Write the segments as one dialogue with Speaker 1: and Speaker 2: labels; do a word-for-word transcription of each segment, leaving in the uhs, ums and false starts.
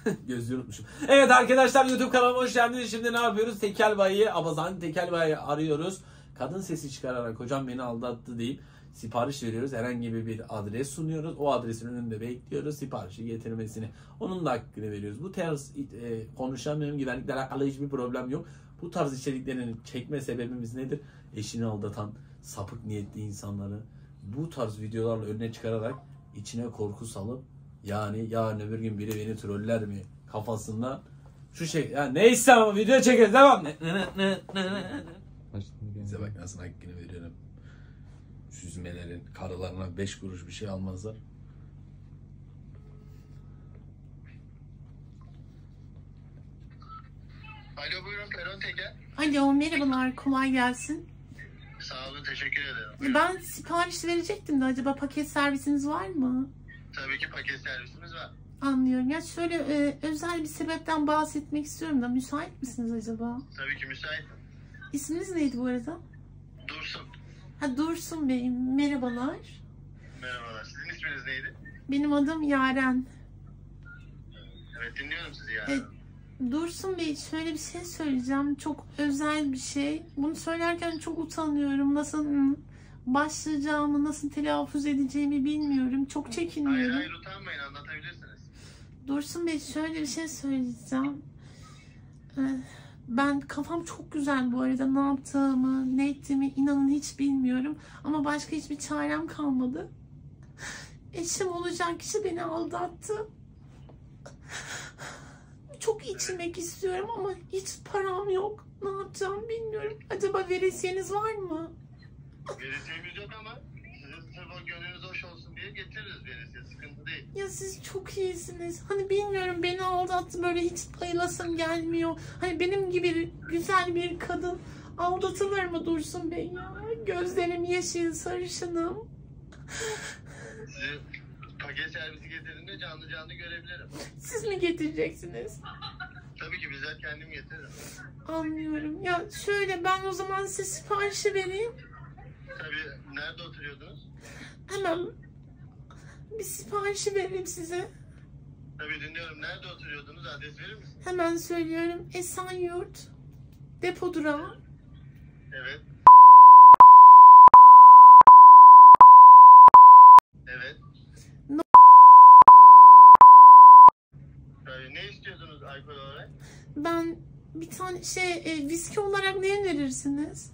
Speaker 1: Gözlüğü unutmuşum. Evet arkadaşlar, YouTube kanalıma hoş geldiniz. Şimdi ne yapıyoruz? Tekel bayiyi, Abazan Tekel bayiyi arıyoruz. Kadın sesi çıkararak hocam beni aldattı deyip sipariş veriyoruz. Herhangi bir adres sunuyoruz. O adresin önünde bekliyoruz siparişi getirmesini. Onun da hakkını veriyoruz. Bu tarz e, konuşamıyorum, güvenlikle alakalı hiçbir problem yok. Bu tarz içeriklerin çekme sebebimiz nedir? Eşini aldatan sapık niyetli insanları bu tarz videolarla önüne çıkararak içine korku salıp, yani yarın öbür gün biri beni troller mi kafasında şu şey, ya neyse ama video çekeriz, devam. Size bak nasıl hakkını veriyorum. Süzmelerin karılarına beş kuruş bir şey almazlar.
Speaker 2: Alo, buyurun Peron Tekel.
Speaker 3: Alo, merhabalar, kolay gelsin.
Speaker 2: Sağ olun, teşekkür ederim.
Speaker 3: Ben sipariş verecektim de acaba paket servisiniz var mı?
Speaker 2: Tabii ki paket servisimiz var.
Speaker 3: Anlıyorum. Ya şöyle e, özel bir sebepten bahsetmek istiyorum da müsait misiniz acaba?
Speaker 2: Tabii ki müsait.
Speaker 3: İsminiz neydi bu arada?
Speaker 2: Dursun.
Speaker 3: Ha, Dursun Bey, merhabalar.
Speaker 2: Merhabalar. Sizin isminiz neydi?
Speaker 3: Benim adım Yaren.
Speaker 2: Evet, dinliyorum sizi yani.
Speaker 3: E, Dursun Bey, şöyle bir şey söyleyeceğim. Çok özel bir şey. Bunu söylerken çok utanıyorum. Nasıl hmm, başlayacağımı, nasıl telaffuz edeceğimi bilmiyorum. Çok çekiniyorum.
Speaker 2: Hayır hayır, utanmayın, anlatabilirsiniz.
Speaker 3: Dursun Bey, şöyle bir şey söyleyeceğim. Ee, Ben kafam çok güzel bu arada. Ne yaptığımı, ne ettiğimi inanın hiç bilmiyorum. Ama başka hiçbir çarem kalmadı. Eşim olacak kişi beni aldattı. Çok içmek istiyorum ama hiç param yok. Ne yapacağım bilmiyorum. Acaba veresiyeniz var mı?
Speaker 2: Verisiyemiz yok ama sizin sırf o gönlünüz hoş olsun diye getiririz verisiye. Sıkıntı değil.
Speaker 3: Ya siz çok iyisiniz. Hani bilmiyorum, beni aldattı, böyle hiç bayılasım gelmiyor. Hani benim gibi güzel bir kadın aldatılır mı Dursun Bey ya? Gözlerim yeşil, sarışınım.
Speaker 2: Sizi paket servisi getirdiğinde canlı canlı görebilirim.
Speaker 3: Siz mi getireceksiniz?
Speaker 2: Tabii ki bizzat kendim getiririm.
Speaker 3: Anlıyorum. Ya şöyle, ben o zaman size siparişi vereyim.
Speaker 2: Tabii, nerede oturuyordunuz?
Speaker 3: Hemen bir siparişi vereyim size.
Speaker 2: Tabii dinliyorum. Nerede oturuyordunuz? Adres verir misiniz?
Speaker 3: Hemen söylüyorum. Esenyurt depo durağı.
Speaker 2: Evet. Evet.
Speaker 3: No.
Speaker 2: Tabii, ne istiyordunuz alkol olarak?
Speaker 3: Ben bir tane şey e, viski olarak ne önerirsiniz?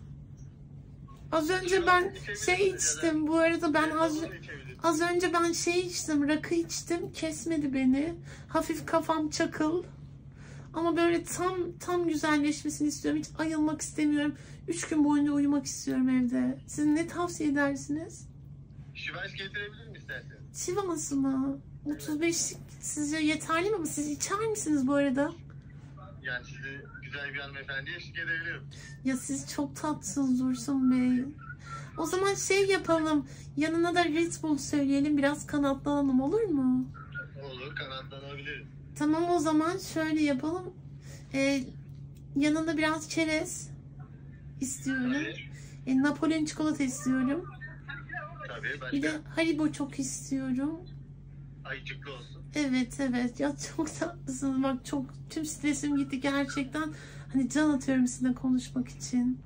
Speaker 3: Az önce ben şey içtim. Bu arada ben az az önce ben şey içtim. Rakı içtim. Kesmedi beni. Hafif kafam çakıl. Ama böyle tam tam güzelleşmesini istiyorum. Hiç ayılmak istemiyorum. Üç gün boyunca uyumak istiyorum evde. Siz ne tavsiye edersiniz?
Speaker 2: Şivas getirebilir mi isterseniz?
Speaker 3: Sivas mı? otuz beşlik sizce yeterli mi? Siz içer misiniz bu arada?
Speaker 2: Yani sizi güzel bir hanımefendiye eşlik edebilirim.
Speaker 3: Ya siz çok tatlısınız Dursun Bey. O zaman şey yapalım. Yanına da Red Bull söyleyelim. Biraz kanatlanalım, olur mu?
Speaker 2: Olur, kanatlanabiliriz.
Speaker 3: Tamam, o zaman şöyle yapalım. Ee, yanında biraz çerez istiyorum.
Speaker 2: Tabii.
Speaker 3: E, Napolyon çikolata istiyorum.
Speaker 2: Tabii, başka?
Speaker 3: Bir de Haribo çok istiyorum.
Speaker 2: Ayıcıklı olsun.
Speaker 3: Evet evet, ya çok tatlısınız. Bak, çok tüm stresim gitti gerçekten. Hani can atıyorum sizinle konuşmak için.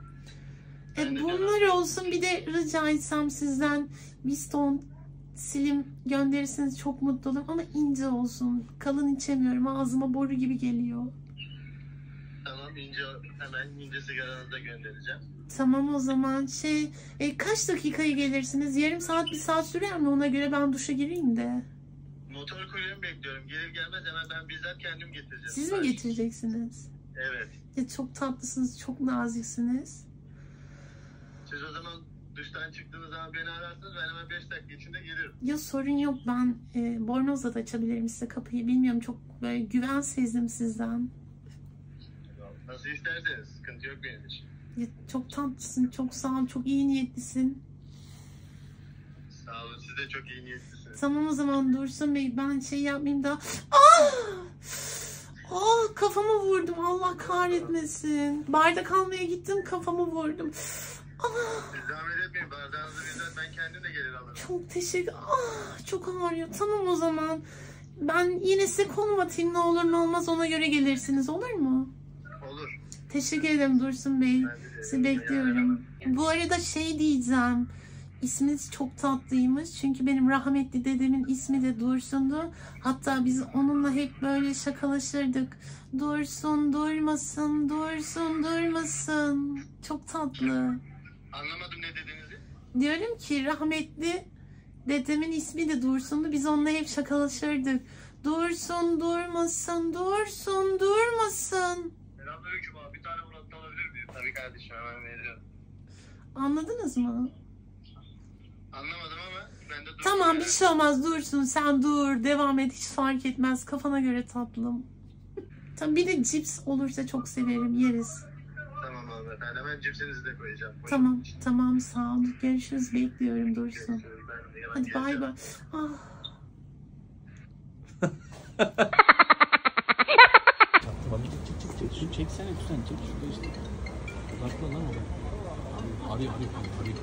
Speaker 3: E, bunlar olsun. Bir de rica etsem sizden Viston Slim gönderirseniz çok mutlu olurum. Ama ince olsun. Kalın içemiyorum. Ağzıma boru gibi geliyor.
Speaker 2: Tamam, ince, hemen ince sigaranızı da göndereceğim.
Speaker 3: Tamam, o zaman şey e, kaç dakikaya gelirsiniz? Yarım saat, bir saat sürer mi? Ona göre ben duşa gireyim de.
Speaker 2: Motor kuryemi bekliyorum. Gelir gelmez hemen ben bizzat kendim getireceğim.
Speaker 3: Siz mi getireceksiniz?
Speaker 2: Evet.
Speaker 3: Ya çok tatlısınız, çok naziksiniz.
Speaker 2: Siz o zaman duştan çıktığınız zaman beni ararsınız, ben hemen beş dakika içinde gelirim.
Speaker 3: Ya sorun yok, ben e, bornozla da açabilirim size kapıyı. Bilmiyorum, çok böyle güven sezdim sizden.
Speaker 2: Nasıl isterseniz, sıkıntı yok benim için.
Speaker 3: Ya çok tatlısın, çok sağ ol, çok iyi niyetlisin.
Speaker 2: Sağ olun, siz de çok iyi niyetlisiniz.
Speaker 3: Tamam, o zaman Dursun Bey, ben şey yapmayayım da. Aa! Aa, kafamı vurdum, Allah kahretmesin. Bardak almaya gittim, kafamı vurdum. Aa!
Speaker 2: Siz zahmet etmeyin, bardağınızı bizzat ben kendim de gelir alırım.
Speaker 3: Çok teşekkür. Ah, çok ağrıyor. Tamam, o zaman Ben yine size konum atayım, ne olur ne olmaz ona göre gelirsiniz, olur mu?
Speaker 2: Olur.
Speaker 3: Teşekkür ederim Dursun Bey. Sizi bekliyorum. Bu arada şey diyeceğim. İsminiz çok tatlıymış. Çünkü benim rahmetli dedemin ismi de Dursun'du. Hatta biz onunla hep böyle şakalaşırdık. Dursun durmasın, Dursun durmasın. Çok tatlı.
Speaker 2: Anlamadım ne dediğinizi.
Speaker 3: Diyorum ki rahmetli dedemin ismi de Dursun'du. Biz onunla hep şakalaşırdık. Dursun durmasın, Dursun durmasın.
Speaker 2: Selamünaleyküm abi. Bir tane Murat alabilir miyim? Tabii kardeşim, hemen veriyorum.
Speaker 3: Anladınız mı?
Speaker 2: Anlamadım ama ben de durdum.
Speaker 3: Tamam,
Speaker 2: ya.
Speaker 3: bir şey olmaz, Dursun sen dur, devam et, hiç fark etmez, kafana göre tatlım. Tamam, bir de cips olursa çok severim, yeriz.
Speaker 2: Tamam abi. Ben hemen cipsinizi de koyacağım.
Speaker 3: Tamam tamam, sağ ol, görüşürüz, bekliyorum Dursun.
Speaker 2: Ben de hemen
Speaker 3: Hadi bay
Speaker 2: geleceğim.
Speaker 3: bay. Ah.
Speaker 1: Tamam, çek çek çek. Şunu çeksene lütfen. Çek şurada işte. Odakla lan oraya. Arıyor arıyor arıyor.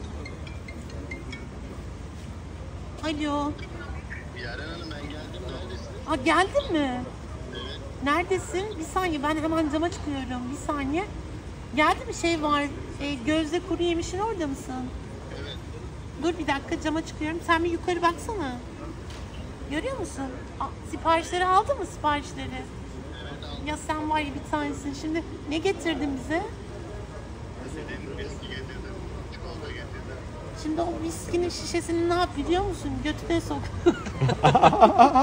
Speaker 3: Alo.
Speaker 2: Yaren Hanım, ben geldim. Neredesiniz?
Speaker 3: Aa, geldin mi?
Speaker 2: Evet.
Speaker 3: Neredesin? Bir saniye, ben hemen cama çıkıyorum. Bir saniye. Geldi mi, şey var. E, Gözde Kuru Yemiş'in orada mısın?
Speaker 2: Evet.
Speaker 3: Dur bir dakika, cama çıkıyorum. Sen bir yukarı baksana. Görüyor musun? Aa, siparişleri aldın mı, siparişleri?
Speaker 2: Evet aldım.
Speaker 3: Ya sen var ya bir tanesin. Şimdi ne getirdin bize?
Speaker 2: Dediğim viski getirdim. Çikolata getirdim.
Speaker 3: Şimdi o viskinin şişesini ne yap biliyor musun? Götüne sok.